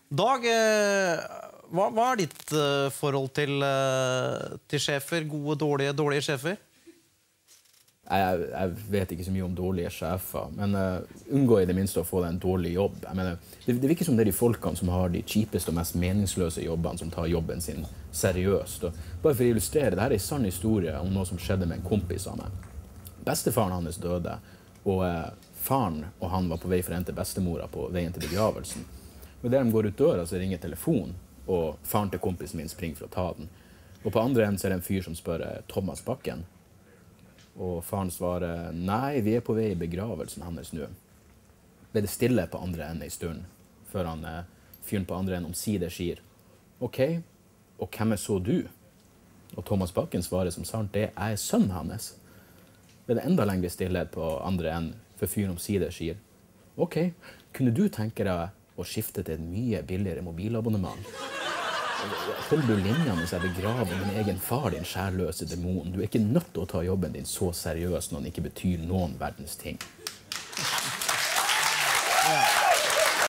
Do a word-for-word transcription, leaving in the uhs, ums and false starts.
Dag, hva, hva er ditt forhold til, til sjefer? Gode, dårlige, dårlige sjefer? Jeg, jeg vet ikke så mye om dårlige sjefer, men uh, unngå i det minste å få deg en dårlig jobb. Jeg mener, det, det virker som det er de folkene som har de kjipeste og mest meningsløse jobbene som tar jobben sin seriøst. Og bare for å illustrere, dette er en sann historie om noe som skjedde med en kompis av meg. Bestefaren hans døde, og uh, faren og han var på vei for å hente bestemora på veien til begravelsen. Og der de går ut døra, så ringer telefonen, og faren til kompisen min springer for å ta den. Og på andre enden så er det en fyr som spør Thomas Bakken. Og faren svarer, nei, vi er på vei i begravelsen hans nå. Ble det stille på andre enden i stund, før han eh, fyren på andre enden omsider sier, ok, og hvem er så du? Og Thomas Bakken svarer som sant, det er sønnen hans. Ble det enda lengre stillhet på andre enden, før fyren omsider sier, ok, kunne du tenke deg å skifte til et mye billigere mobilabonnement? Hold du linja mens jeg begraver min egen far, din skjærløse demon. Du er ikke nødt til å ta jobben din så seriøst når den ikke betyr noen verdens ting. Ja.